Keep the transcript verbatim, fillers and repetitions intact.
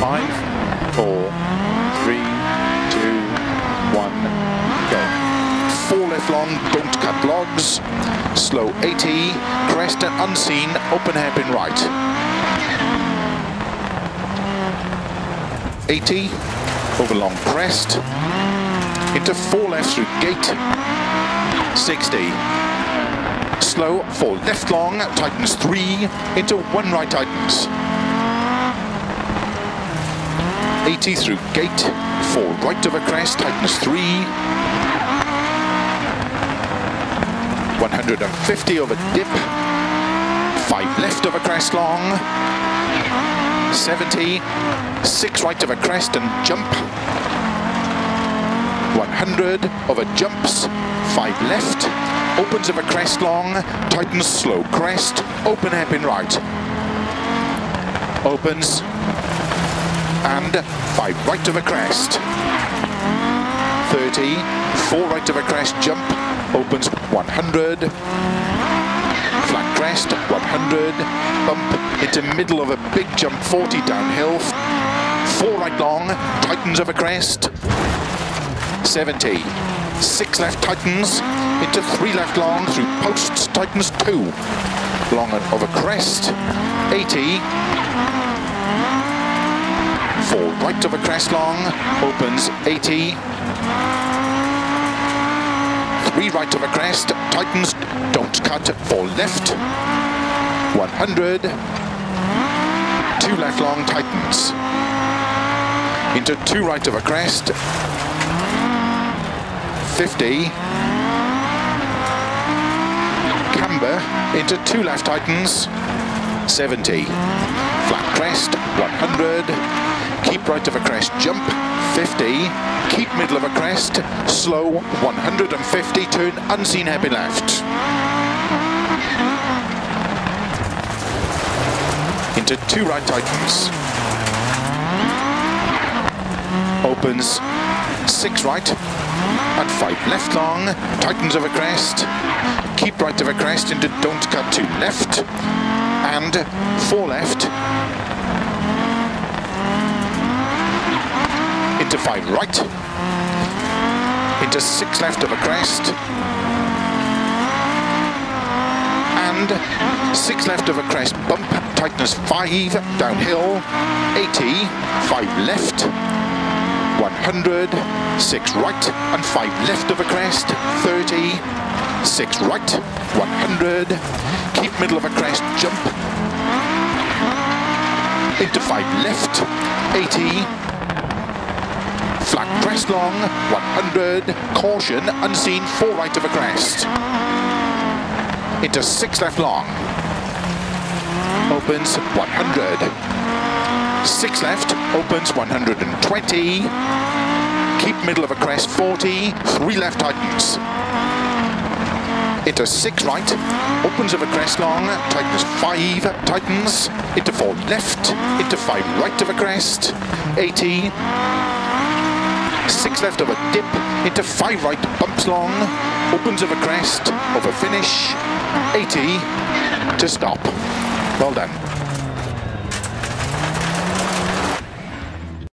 Five, four, three, two, one, go. Four left long, don't cut logs. Slow eighty, crest and unseen, open hairpin right. eighty, over long crest. Into four left through gate. sixty. Slow, four left long, tightens three, into one right tightens. eighty through gate, four right over crest, tightens three. one hundred fifty over dip, five left over crest long. seventy, six right over crest and jump. one hundred over jumps, five left. Opens over crest long, tightens slow crest, open hairpin right. Opens, and five right over crest. thirty, four right over crest, jump, opens one hundred. Flat crest, one hundred, bump into middle of a big jump, forty downhill. four right long, tightens over crest. seventy, six left tightens, into three left long, through posts, tightens two. Long and over crest, eighty. Four right over crest long, opens eighty. Three right over crest, tightens, don't cut, four left. one hundred. Two left long, tightens. Into two right over crest. fifty. Camber into two left tightens. seventy. Flat crest, one hundred. Keep right of a crest, jump, fifty. Keep middle of a crest, slow, one hundred fifty, turn unseen hairpin left. Into two right tightens. Opens, six right, and five left long, tightens over crest. Keep right of a crest into don't cut two left, and four left. Into five right, into six left of a crest, and six left of a crest, bump, tightness five, downhill, eighty, five left, one hundred, six right, and five left of a crest, thirty, six right, one hundred, keep middle of a crest, jump, into five left, eighty, flat crest long, one hundred, caution, unseen, four right of a crest. Into six left long. Opens one hundred. Six left, opens one hundred twenty. Keep middle of a crest, forty. Three left tightens. Into six right, opens of a crest long, tightens five, tightens. Into four left, into five right of a crest, eighty. Six left over dip, into five right, bumps long, opens over crest, over finish, eighty, to stop. Well done.